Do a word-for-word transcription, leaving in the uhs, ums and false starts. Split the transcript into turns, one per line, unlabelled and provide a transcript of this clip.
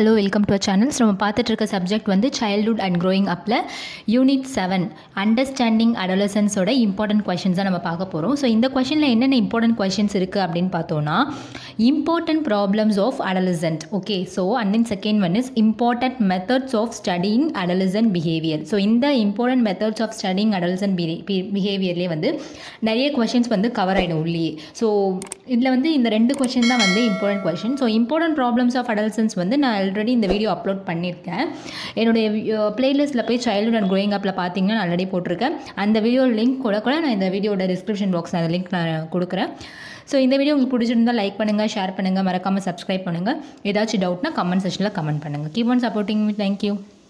hello, welcome to our channel. So நம்ம பார்த்துட்டு இருக்க சப்ஜெக்ட் வந்து childhood and growing upல யூனிட் செவன் அண்டர்ஸ்டாண்டிங் adolescence ஓட இம்பார்ட்டன்ட் கொஷின்ஸாக நம்ம பார்க்க போகிறோம். ஸோ இந்த கொஷினில் என்னென்ன இம்பார்ட்டன்ட் கொஷின்ஸ் இருக்குது அப்படின்னு பார்த்தோன்னா important problems of adolescent. Okay, so and then second one is important methods of studying adolescent behaviour. So இந்த important methods of studying adolescent பிஹேவியர்லேயே வந்து நிறைய கொஷின்ஸ் வந்து கவர் ஆகிடும் உள்ளே. ஸோ இதில் வந்து இந்த ரெண்டு கொஷின் தான் வந்து important question. So important problems of adolescence வந்து நான் ஆல்ரெடி இந்த வீடியோ அப்லோட் பண்ணியிருக்கேன். என்னுடைய பிளேலிஸ்ட்டில் போய் சைல்டுஹுட் அண்ட் க்ரோயிங் அப்பில் பார்த்தீங்கன்னா நான் ஆல்ரெடி போட்டிருக்கேன். அந்த வீடியோ லிங்க் கூட கூட நான் இந்த வீடியோட டிஸ்கிரிப்ஷன் பாக்ஸ் அந்த லிங்க் நான் கொடுக்குறேன். ஸோ இந்த வீடியோ உங்களுக்கு பிடிச்சிருந்தால் லைக் பண்ணுங்கள், ஷேர் பண்ணுங்கள், மறக்காமல் சப்ஸ்கிரைப் பண்ணுங்கள். ஏதாச்சும் டவுட்னா கமெண்ட் செக்ஷனில் கமெண்ட் பண்ணுங்கள். Keep on supporting me. Thank you.